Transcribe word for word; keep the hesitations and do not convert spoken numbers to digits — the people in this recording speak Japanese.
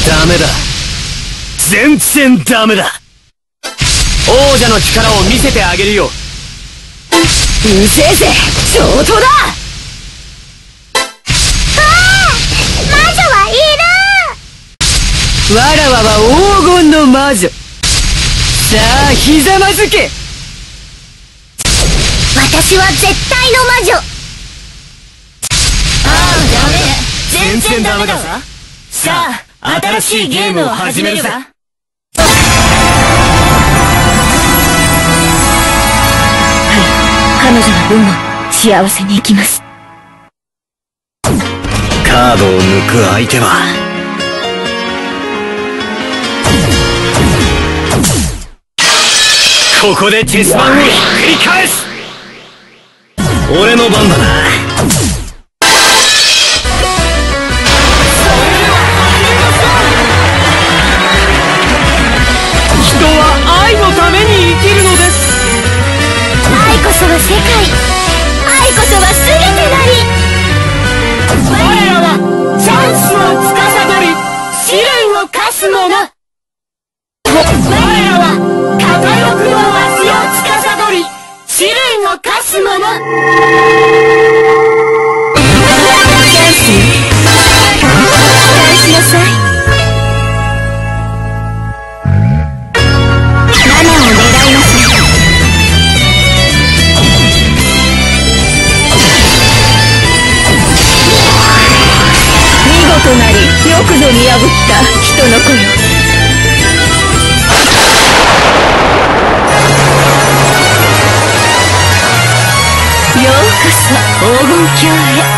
ダメだ。全然ダメだ。王者の力を見せてあげるよ。 うせえぜ、上等だ。 ああ、魔女はいる。 わらわは黄金の魔女。さあ、ひざまずけ。 私は絶対の魔女。 ああ、ダメだ。全然ダメだぞ。さあ、新しいゲームを始めるさ。彼女の分も幸せに生きます。 カードを抜く相手はここでチェス盤をひっくり返す。俺の番だな。人は愛のために生きるのです。 愛こそは世界、愛こそは全てなり。 我らはチャンスを司り試練を課す者。我らは片翼の足を司り試練を課す者。チャンス期待しなさい。 マナを狙いなさい。 となり、よくぞ見破った人の子よ。ようこそ黄金郷へ。